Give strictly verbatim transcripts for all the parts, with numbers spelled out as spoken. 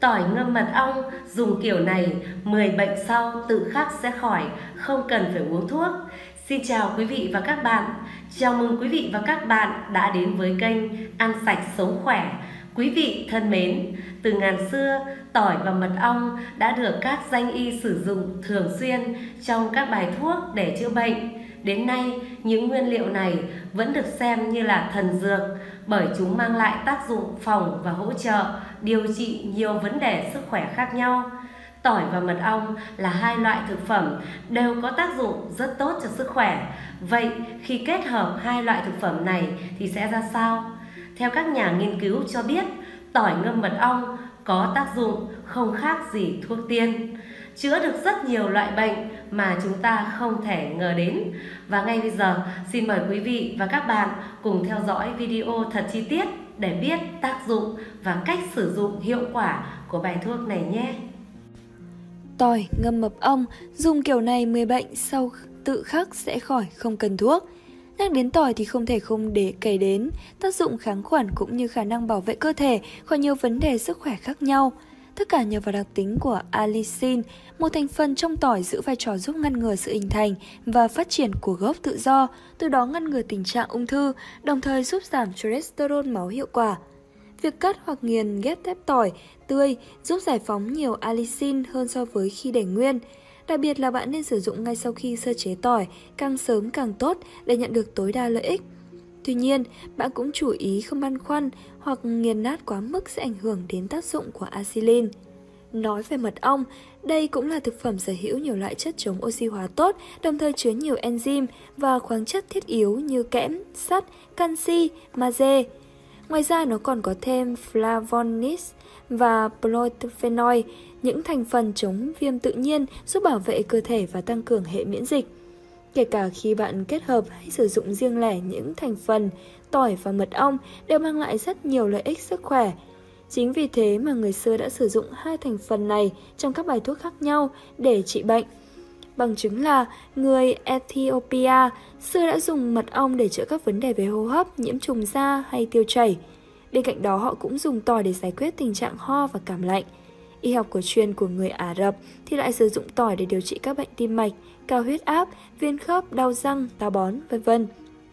Tỏi ngâm mật ong dùng kiểu này, mười bệnh sau tự khắc sẽ khỏi, không cần phải uống thuốc. Xin chào quý vị và các bạn. Chào mừng quý vị và các bạn đã đến với kênh Ăn Sạch Sống Khỏe. Quý vị thân mến, từ ngàn xưa, tỏi và mật ong đã được các danh y sử dụng thường xuyên trong các bài thuốc để chữa bệnh. Đến nay, những nguyên liệu này vẫn được xem như là thần dược bởi chúng mang lại tác dụng phòng và hỗ trợ điều trị nhiều vấn đề sức khỏe khác nhau. Tỏi và mật ong là hai loại thực phẩm đều có tác dụng rất tốt cho sức khỏe. Vậy khi kết hợp hai loại thực phẩm này thì sẽ ra sao? Theo các nhà nghiên cứu cho biết, tỏi ngâm mật ong có tác dụng không khác gì thuốc tiên, chữa được rất nhiều loại bệnh mà chúng ta không thể ngờ đến. Và ngay bây giờ, xin mời quý vị và các bạn cùng theo dõi video thật chi tiết để biết tác dụng và cách sử dụng hiệu quả của bài thuốc này nhé. Tỏi ngâm mật ong, dùng kiểu này mười bệnh sau tự khắc sẽ khỏi, không cần thuốc. Nhắc đến tỏi thì không thể không để kể đến tác dụng kháng khuẩn cũng như khả năng bảo vệ cơ thể khỏi nhiều vấn đề sức khỏe khác nhau. Tất cả nhờ vào đặc tính của allicin, một thành phần trong tỏi giữ vai trò giúp ngăn ngừa sự hình thành và phát triển của gốc tự do, từ đó ngăn ngừa tình trạng ung thư, đồng thời giúp giảm cholesterol máu hiệu quả. Việc cắt hoặc nghiền ghép tép tỏi tươi giúp giải phóng nhiều allicin hơn so với khi để nguyên. Đặc biệt là bạn nên sử dụng ngay sau khi sơ chế tỏi, càng sớm càng tốt để nhận được tối đa lợi ích. Tuy nhiên, bạn cũng chú ý không băn khoăn hoặc nghiền nát quá mức sẽ ảnh hưởng đến tác dụng của allicin. Nói về mật ong, đây cũng là thực phẩm sở hữu nhiều loại chất chống oxy hóa tốt, đồng thời chứa nhiều enzyme và khoáng chất thiết yếu như kẽm, sắt, canxi, magie. Ngoài ra nó còn có thêm flavonoids và polyphenol, những thành phần chống viêm tự nhiên giúp bảo vệ cơ thể và tăng cường hệ miễn dịch. Kể cả khi bạn kết hợp hay sử dụng riêng lẻ những thành phần tỏi và mật ong đều mang lại rất nhiều lợi ích sức khỏe. Chính vì thế mà người xưa đã sử dụng hai thành phần này trong các bài thuốc khác nhau để trị bệnh. Bằng chứng là người Ethiopia xưa đã dùng mật ong để chữa các vấn đề về hô hấp, nhiễm trùng da hay tiêu chảy. Bên cạnh đó họ cũng dùng tỏi để giải quyết tình trạng ho và cảm lạnh. Y học cổ truyền của người Ả Rập thì lại sử dụng tỏi để điều trị các bệnh tim mạch, cao huyết áp, viêm khớp, đau răng, táo bón, vân vân.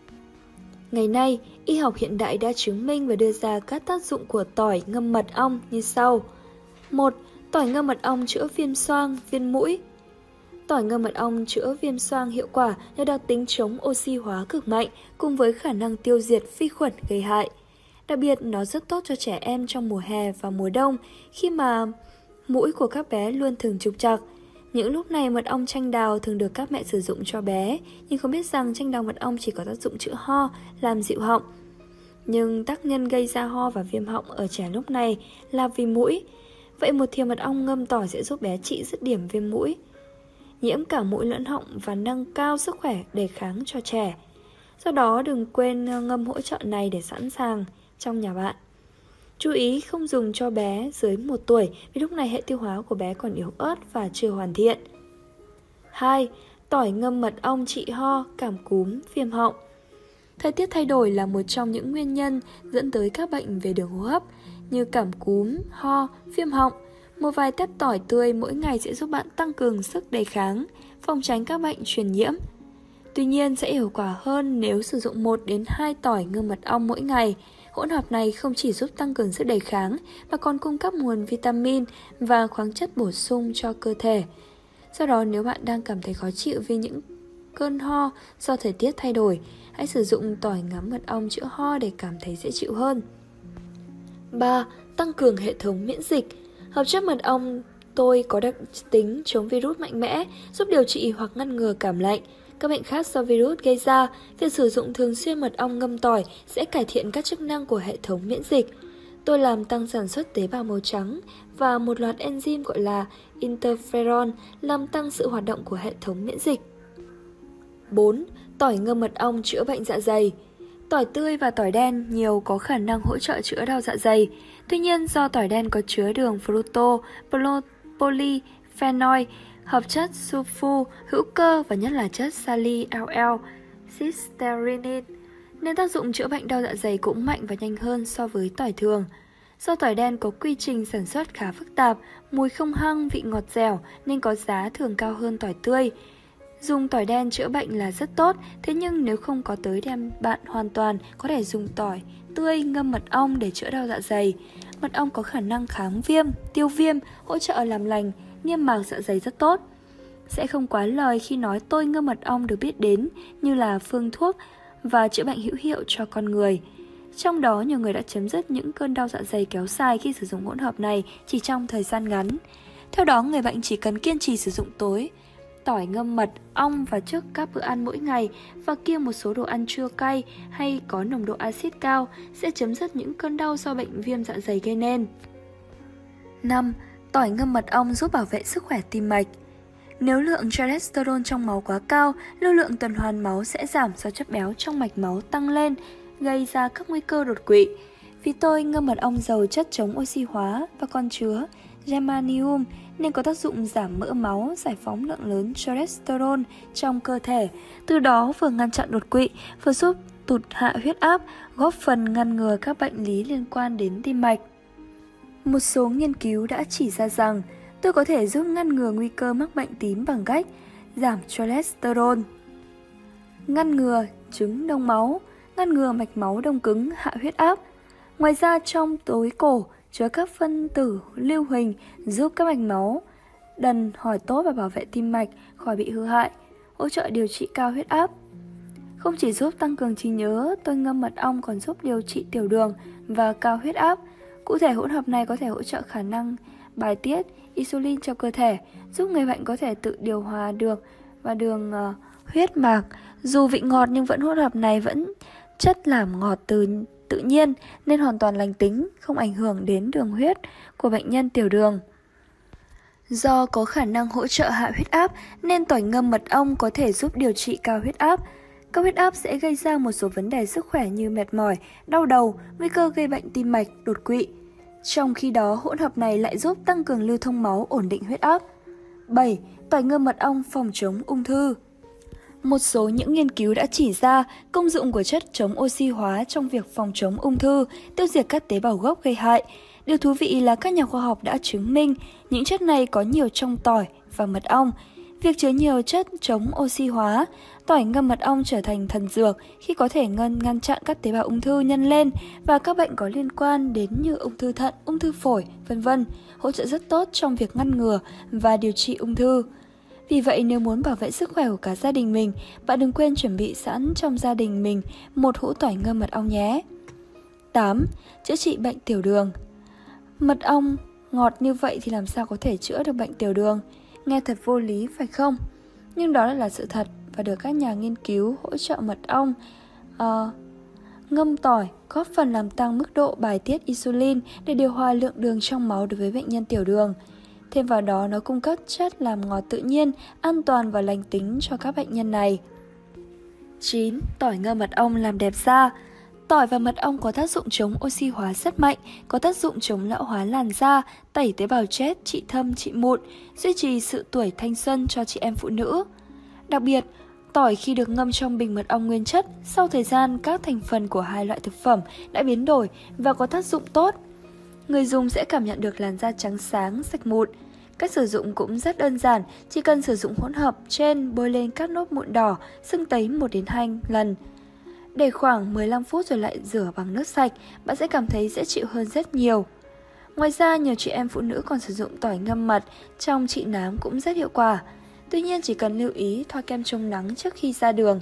Ngày nay, y học hiện đại đã chứng minh và đưa ra các tác dụng của tỏi ngâm mật ong như sau. một. Tỏi ngâm mật ong chữa viêm xoang, viêm mũi. Tỏi ngâm mật ong chữa viêm xoang hiệu quả nhờ đặc tính chống oxy hóa cực mạnh cùng với khả năng tiêu diệt vi khuẩn gây hại. Đặc biệt, nó rất tốt cho trẻ em trong mùa hè và mùa đông khi mà mũi của các bé luôn thường trục trặc. Những lúc này mật ong chanh đào thường được các mẹ sử dụng cho bé, nhưng không biết rằng chanh đào mật ong chỉ có tác dụng chữa ho, làm dịu họng. Nhưng tác nhân gây ra ho và viêm họng ở trẻ lúc này là vì mũi. Vậy một thìa mật ong ngâm tỏi sẽ giúp bé trị dứt điểm viêm mũi, nhiễm cả mũi lẫn họng và nâng cao sức khỏe đề kháng cho trẻ. Do đó đừng quên ngâm hỗ trợ này để sẵn sàng trong nhà bạn. Chú ý không dùng cho bé dưới một tuổi vì lúc này hệ tiêu hóa của bé còn yếu ớt và chưa hoàn thiện. hai. Tỏi ngâm mật ong trị ho, cảm cúm, viêm họng. Thời tiết thay đổi là một trong những nguyên nhân dẫn tới các bệnh về đường hô hấp như cảm cúm, ho, viêm họng. Một vài tép tỏi tươi mỗi ngày sẽ giúp bạn tăng cường sức đề kháng, phòng tránh các bệnh truyền nhiễm. Tuy nhiên sẽ hiệu quả hơn nếu sử dụng một đến hai tỏi ngâm mật ong mỗi ngày. Hỗn hợp này không chỉ giúp tăng cường sức đề kháng mà còn cung cấp nguồn vitamin và khoáng chất bổ sung cho cơ thể. Do đó nếu bạn đang cảm thấy khó chịu vì những cơn ho do thời tiết thay đổi, hãy sử dụng tỏi ngắm mật ong chữa ho để cảm thấy dễ chịu hơn. ba. Tăng cường hệ thống miễn dịch. Hợp chất mật ong tươi có đặc tính chống virus mạnh mẽ, giúp điều trị hoặc ngăn ngừa cảm lạnh, các bệnh khác do virus gây ra. Việc sử dụng thường xuyên mật ong ngâm tỏi sẽ cải thiện các chức năng của hệ thống miễn dịch. Tôi làm tăng sản xuất tế bào màu trắng và một loạt enzyme gọi là interferon làm tăng sự hoạt động của hệ thống miễn dịch. bốn. Tỏi ngâm mật ong chữa bệnh dạ dày. Tỏi tươi và tỏi đen nhiều có khả năng hỗ trợ chữa đau dạ dày. Tuy nhiên do tỏi đen có chứa đường fructose, polyphenol, hợp chất sulfu, hữu cơ và nhất là chất salicylic cystearinin, nên tác dụng chữa bệnh đau dạ dày cũng mạnh và nhanh hơn so với tỏi thường. Do tỏi đen có quy trình sản xuất khá phức tạp, mùi không hăng, vị ngọt dẻo nên có giá thường cao hơn tỏi tươi. Dùng tỏi đen chữa bệnh là rất tốt, thế nhưng nếu không có tới đem bạn hoàn toàn có thể dùng tỏi tươi ngâm mật ong để chữa đau dạ dày. Mật ong có khả năng kháng viêm, tiêu viêm, hỗ trợ làm lành, niêm mạc dạ dày rất tốt. Sẽ không quá lời khi nói tôi ngâm mật ong được biết đến như là phương thuốc và chữa bệnh hữu hiệu cho con người. Trong đó, nhiều người đã chấm dứt những cơn đau dạ dày kéo dài khi sử dụng hỗn hợp này chỉ trong thời gian ngắn. Theo đó, người bệnh chỉ cần kiên trì sử dụng tối tỏi ngâm mật ong vào trước các bữa ăn mỗi ngày và kiêng một số đồ ăn chua cay hay có nồng độ axit cao sẽ chấm dứt những cơn đau do bệnh viêm dạ dày gây nên. năm. Tỏi ngâm mật ong giúp bảo vệ sức khỏe tim mạch. Nếu lượng cholesterol trong máu quá cao, lưu lượng tuần hoàn máu sẽ giảm do chất béo trong mạch máu tăng lên, gây ra các nguy cơ đột quỵ. Vì tôi ngâm mật ong giàu chất chống oxy hóa và còn chứa germanium nên có tác dụng giảm mỡ máu, giải phóng lượng lớn cholesterol trong cơ thể. Từ đó vừa ngăn chặn đột quỵ, vừa giúp tụt hạ huyết áp, góp phần ngăn ngừa các bệnh lý liên quan đến tim mạch. Một số nghiên cứu đã chỉ ra rằng tôi có thể giúp ngăn ngừa nguy cơ mắc bệnh tím bằng cách giảm cholesterol, ngăn ngừa chứng đông máu, ngăn ngừa mạch máu đông cứng, hạ huyết áp. Ngoài ra, trong tối cổ chứa các phân tử lưu huỳnh giúp các mạch máu đần hồi tốt và bảo vệ tim mạch khỏi bị hư hại, hỗ trợ điều trị cao huyết áp. Không chỉ giúp tăng cường trí nhớ, tôi ngâm mật ong còn giúp điều trị tiểu đường và cao huyết áp. Cụ thể, hỗn hợp này có thể hỗ trợ khả năng bài tiết insulin trong cơ thể, giúp người bệnh có thể tự điều hòa được và đường uh, huyết mạc. Dù vị ngọt nhưng vẫn hỗn hợp này vẫn chất làm ngọt từ tự nhiên nên hoàn toàn lành tính, không ảnh hưởng đến đường huyết của bệnh nhân tiểu đường. Do có khả năng hỗ trợ hạ huyết áp nên tỏi ngâm mật ong có thể giúp điều trị cao huyết áp. Cao huyết áp sẽ gây ra một số vấn đề sức khỏe như mệt mỏi, đau đầu, nguy cơ gây bệnh tim mạch, đột quỵ. Trong khi đó, hỗn hợp này lại giúp tăng cường lưu thông máu, ổn định huyết áp. bảy. Tỏi ngâm mật ong phòng chống ung thư. Một số những nghiên cứu đã chỉ ra công dụng của chất chống oxy hóa trong việc phòng chống ung thư, tiêu diệt các tế bào gốc gây hại. Điều thú vị là các nhà khoa học đã chứng minh những chất này có nhiều trong tỏi và mật ong. Việc chứa nhiều chất chống oxy hóa, tỏi ngâm mật ong trở thành thần dược khi có thể ngăn ngăn chặn các tế bào ung thư nhân lên và các bệnh có liên quan đến như ung thư thận, ung thư phổi, vân vân, hỗ trợ rất tốt trong việc ngăn ngừa và điều trị ung thư. Vì vậy, nếu muốn bảo vệ sức khỏe của cả gia đình mình, bạn đừng quên chuẩn bị sẵn trong gia đình mình một hũ tỏi ngâm mật ong nhé. tám. Chữa trị bệnh tiểu đường. Mật ong ngọt như vậy thì làm sao có thể chữa được bệnh tiểu đường? Nghe thật vô lý phải không? Nhưng đó là sự thật và được các nhà nghiên cứu hỗ trợ mật ong uh, ngâm tỏi góp phần làm tăng mức độ bài tiết insulin để điều hòa lượng đường trong máu đối với bệnh nhân tiểu đường. Thêm vào đó, nó cung cấp chất làm ngọt tự nhiên, an toàn và lành tính cho các bệnh nhân này. chín. Tỏi ngâm mật ong làm đẹp da. Tỏi và mật ong có tác dụng chống oxy hóa rất mạnh, có tác dụng chống lão hóa làn da, tẩy tế bào chết, trị thâm, trị mụn, duy trì sự tuổi thanh xuân cho chị em phụ nữ. Đặc biệt, tỏi khi được ngâm trong bình mật ong nguyên chất, sau thời gian các thành phần của hai loại thực phẩm đã biến đổi và có tác dụng tốt. Người dùng sẽ cảm nhận được làn da trắng sáng, sạch mụn. Cách sử dụng cũng rất đơn giản, chỉ cần sử dụng hỗn hợp trên bôi lên các nốt mụn đỏ, sưng tấy một đến hai lần. Để khoảng mười lăm phút rồi lại rửa bằng nước sạch, bạn sẽ cảm thấy dễ chịu hơn rất nhiều. Ngoài ra, nhiều chị em phụ nữ còn sử dụng tỏi ngâm mật trong trị nám cũng rất hiệu quả. Tuy nhiên, chỉ cần lưu ý thoa kem chống nắng trước khi ra đường.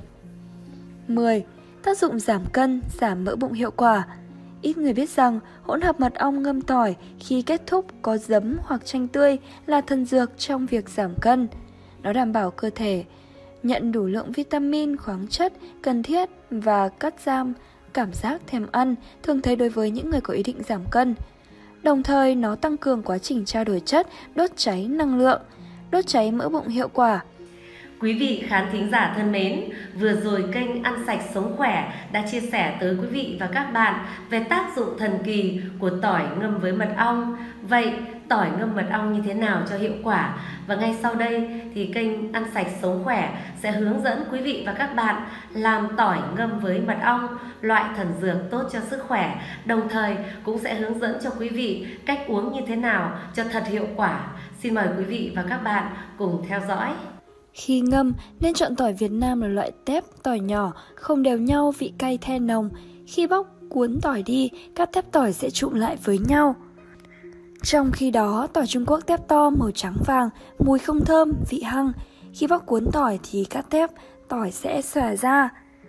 mười. Tác dụng giảm cân, giảm mỡ bụng hiệu quả. Ít người biết rằng hỗn hợp mật ong ngâm tỏi khi kết thúc có giấm hoặc chanh tươi là thần dược trong việc giảm cân. Nó đảm bảo cơ thể nhận đủ lượng vitamin, khoáng chất cần thiết và cắt giảm cảm giác thèm ăn thường thấy đối với những người có ý định giảm cân. Đồng thời, nó tăng cường quá trình trao đổi chất, đốt cháy năng lượng, đốt cháy mỡ bụng hiệu quả. Quý vị khán thính giả thân mến, vừa rồi kênh Ăn Sạch Sống Khỏe đã chia sẻ tới quý vị và các bạn về tác dụng thần kỳ của tỏi ngâm với mật ong. Vậy, tỏi ngâm mật ong như thế nào cho hiệu quả. Và ngay sau đây thì kênh Ăn Sạch Sống Khỏe sẽ hướng dẫn quý vị và các bạn làm tỏi ngâm với mật ong, loại thần dược tốt cho sức khỏe. Đồng thời cũng sẽ hướng dẫn cho quý vị cách uống như thế nào cho thật hiệu quả. Xin mời quý vị và các bạn cùng theo dõi. Khi ngâm, nên chọn tỏi Việt Nam là loại tép tỏi nhỏ, không đều nhau, vị cay the nồng. Khi bóc cuốn tỏi đi, các tép tỏi sẽ trụm lại với nhau. Trong khi đó, tỏi Trung Quốc tép to màu trắng vàng, mùi không thơm, vị hăng. Khi bóc cuốn tỏi thì các tép tỏi sẽ xòa ra.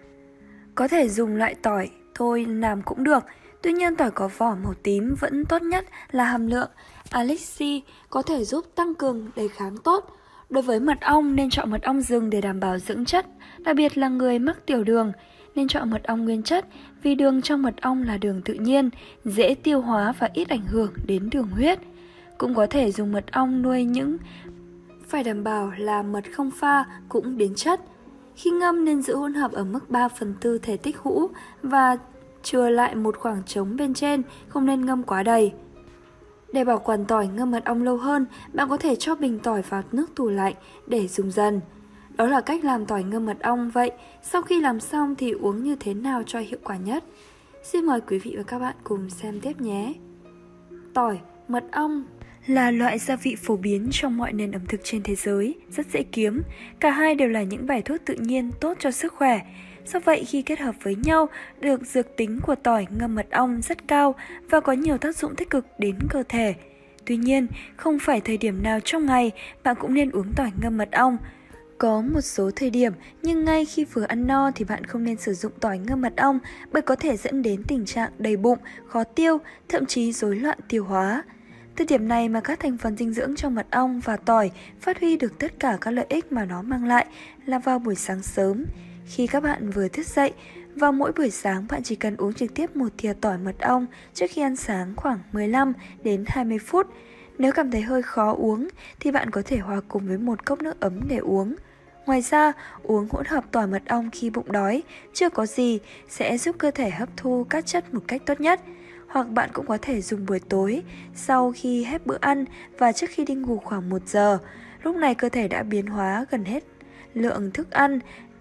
Có thể dùng loại tỏi thôi làm cũng được. Tuy nhiên tỏi có vỏ màu tím vẫn tốt nhất là hàm lượng allicin có thể giúp tăng cường đề kháng tốt. Đối với mật ong nên chọn mật ong rừng để đảm bảo dưỡng chất, đặc biệt là người mắc tiểu đường. Nên chọn mật ong nguyên chất vì đường trong mật ong là đường tự nhiên, dễ tiêu hóa và ít ảnh hưởng đến đường huyết. Cũng có thể dùng mật ong nuôi những phải đảm bảo là mật không pha cũng đến chất. Khi ngâm nên giữ hỗn hợp ở mức ba phần tư thể tích hũ và chừa lại một khoảng trống bên trên, không nên ngâm quá đầy. Để bảo quản tỏi ngâm mật ong lâu hơn, bạn có thể cho bình tỏi vào nước tủ lạnh để dùng dần. Đó là cách làm tỏi ngâm mật ong. Vậy, sau khi làm xong thì uống như thế nào cho hiệu quả nhất? Xin mời quý vị và các bạn cùng xem tiếp nhé. Tỏi, mật ong là loại gia vị phổ biến trong mọi nền ẩm thực trên thế giới, rất dễ kiếm. Cả hai đều là những bài thuốc tự nhiên tốt cho sức khỏe. Do vậy, khi kết hợp với nhau, được dược tính của tỏi ngâm mật ong rất cao và có nhiều tác dụng tích cực đến cơ thể. Tuy nhiên, không phải thời điểm nào trong ngày bạn cũng nên uống tỏi ngâm mật ong. Có một số thời điểm, nhưng ngay khi vừa ăn no thì bạn không nên sử dụng tỏi ngâm mật ong bởi có thể dẫn đến tình trạng đầy bụng, khó tiêu, thậm chí rối loạn tiêu hóa. Từ điểm này mà các thành phần dinh dưỡng trong mật ong và tỏi phát huy được tất cả các lợi ích mà nó mang lại là vào buổi sáng sớm. Khi các bạn vừa thức dậy, vào mỗi buổi sáng bạn chỉ cần uống trực tiếp một thìa tỏi mật ong trước khi ăn sáng khoảng mười lăm đến hai mươi phút. Nếu cảm thấy hơi khó uống thì bạn có thể hòa cùng với một cốc nước ấm để uống. Ngoài ra, uống hỗn hợp tỏi mật ong khi bụng đói, chưa có gì sẽ giúp cơ thể hấp thu các chất một cách tốt nhất. Hoặc bạn cũng có thể dùng buổi tối, sau khi hết bữa ăn và trước khi đi ngủ khoảng một giờ. Lúc này cơ thể đã biến hóa gần hết lượng thức ăn,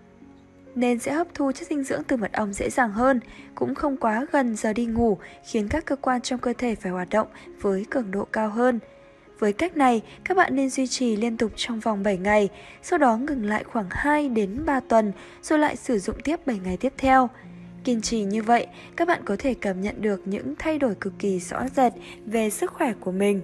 nên sẽ hấp thu chất dinh dưỡng từ mật ong dễ dàng hơn, cũng không quá gần giờ đi ngủ, khiến các cơ quan trong cơ thể phải hoạt động với cường độ cao hơn. Với cách này, các bạn nên duy trì liên tục trong vòng bảy ngày, sau đó ngừng lại khoảng hai đến ba tuần, rồi lại sử dụng tiếp bảy ngày tiếp theo. Kiên trì như vậy, các bạn có thể cảm nhận được những thay đổi cực kỳ rõ rệt về sức khỏe của mình.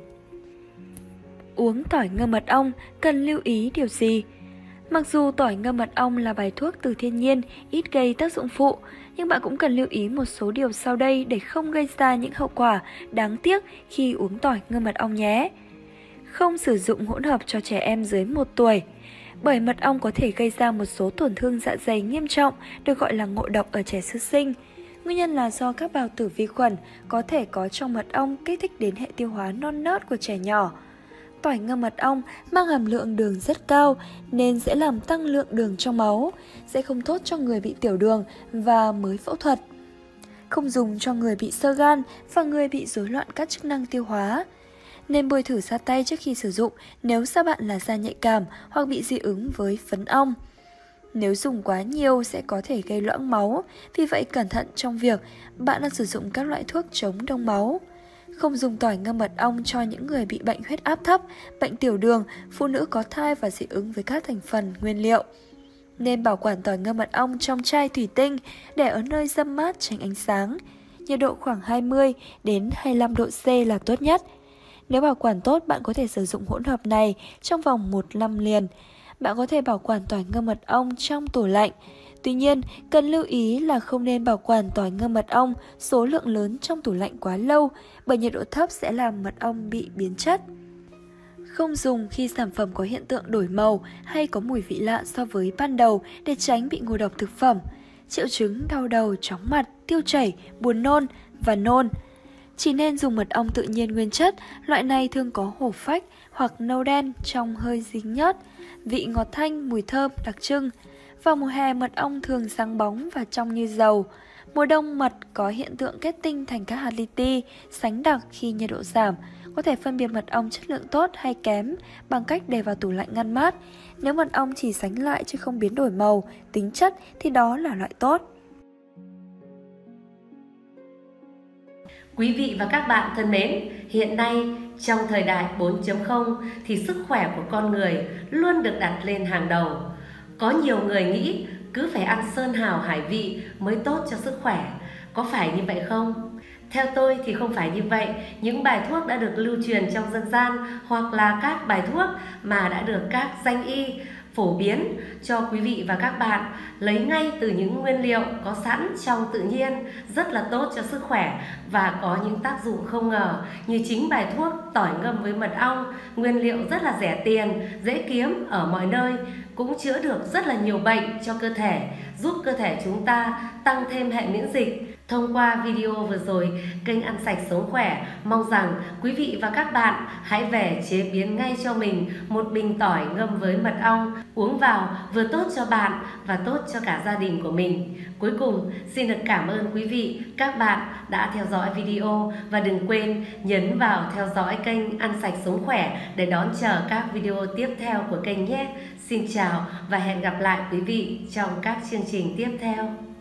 Uống tỏi ngâm mật ong, cần lưu ý điều gì? Mặc dù tỏi ngâm mật ong là bài thuốc từ thiên nhiên, ít gây tác dụng phụ, nhưng bạn cũng cần lưu ý một số điều sau đây để không gây ra những hậu quả đáng tiếc khi uống tỏi ngâm mật ong nhé. Không sử dụng hỗn hợp cho trẻ em dưới một tuổi. Bởi mật ong có thể gây ra một số tổn thương dạ dày nghiêm trọng, được gọi là ngộ độc ở trẻ sơ sinh. Nguyên nhân là do các bào tử vi khuẩn có thể có trong mật ong kích thích đến hệ tiêu hóa non nớt của trẻ nhỏ. Tỏi ngâm mật ong mang hàm lượng đường rất cao nên sẽ làm tăng lượng đường trong máu, sẽ không tốt cho người bị tiểu đường và mới phẫu thuật. Không dùng cho người bị xơ gan và người bị rối loạn các chức năng tiêu hóa. Nên bôi thử da tay trước khi sử dụng nếu da bạn là da nhạy cảm hoặc bị dị ứng với phấn ong. Nếu dùng quá nhiều sẽ có thể gây loãng máu, vì vậy cẩn thận trong việc bạn đang sử dụng các loại thuốc chống đông máu. Không dùng tỏi ngâm mật ong cho những người bị bệnh huyết áp thấp, bệnh tiểu đường, phụ nữ có thai và dị ứng với các thành phần nguyên liệu. Nên bảo quản tỏi ngâm mật ong trong chai thủy tinh để ở nơi râm mát tránh ánh sáng. Nhiệt độ khoảng hai mươi đến hai mươi lăm độ C là tốt nhất. Nếu bảo quản tốt, bạn có thể sử dụng hỗn hợp này trong vòng một năm liền. Bạn có thể bảo quản tỏi ngâm mật ong trong tủ lạnh. Tuy nhiên, cần lưu ý là không nên bảo quản tỏi ngâm mật ong số lượng lớn trong tủ lạnh quá lâu, bởi nhiệt độ thấp sẽ làm mật ong bị biến chất. Không dùng khi sản phẩm có hiện tượng đổi màu hay có mùi vị lạ so với ban đầu để tránh bị ngộ độc thực phẩm. Triệu chứng đau đầu, chóng mặt, tiêu chảy, buồn nôn và nôn. Chỉ nên dùng mật ong tự nhiên nguyên chất, loại này thường có hổ phách hoặc nâu đen trong hơi dính nhớt, vị ngọt thanh, mùi thơm đặc trưng. Vào mùa hè, mật ong thường sáng bóng và trong như dầu. Mùa đông, mật có hiện tượng kết tinh thành các hạt li ti, sánh đặc khi nhiệt độ giảm, có thể phân biệt mật ong chất lượng tốt hay kém bằng cách để vào tủ lạnh ngăn mát. Nếu mật ong chỉ sánh lại chứ không biến đổi màu, tính chất thì đó là loại tốt. Quý vị và các bạn thân mến, hiện nay trong thời đại bốn chấm không thì sức khỏe của con người luôn được đặt lên hàng đầu. Có nhiều người nghĩ cứ phải ăn sơn hào hải vị mới tốt cho sức khỏe. Có phải như vậy không? Theo tôi thì không phải như vậy. Những bài thuốc đã được lưu truyền trong dân gian hoặc là các bài thuốc mà đã được các danh y phổ biến cho quý vị và các bạn lấy ngay từ những nguyên liệu có sẵn trong tự nhiên, rất là tốt cho sức khỏe và có những tác dụng không ngờ, như chính bài thuốc tỏi ngâm với mật ong, nguyên liệu rất là rẻ tiền, dễ kiếm ở mọi nơi, cũng chữa được rất là nhiều bệnh cho cơ thể, giúp cơ thể chúng ta tăng thêm hệ miễn dịch. Thông qua video vừa rồi, kênh Ăn Sạch Sống Khỏe mong rằng quý vị và các bạn hãy về chế biến ngay cho mình một bình tỏi ngâm với mật ong, uống vào vừa tốt cho bạn và tốt cho cả gia đình của mình. Cuối cùng, xin được cảm ơn quý vị, các bạn đã theo dõi video và đừng quên nhấn vào theo dõi kênh Ăn Sạch Sống Khỏe để đón chờ các video tiếp theo của kênh nhé. Xin chào và hẹn gặp lại quý vị trong các chương trình tiếp theo.